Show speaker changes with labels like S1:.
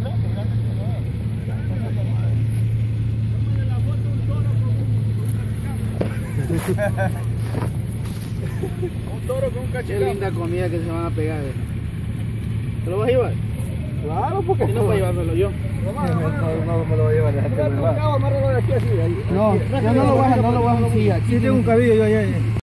S1: Un toro con un cachecán.
S2: Qué linda comida que se van a pegar. ¿Te lo vas a llevar?
S1: Claro, porque
S2: Si no, para llevármelo yo.
S1: No me lo voy a llevar, déjate de verdad.
S2: No, yo no lo bajo, no lo bajo. Sí, aquí tengo un cabillo yo allá.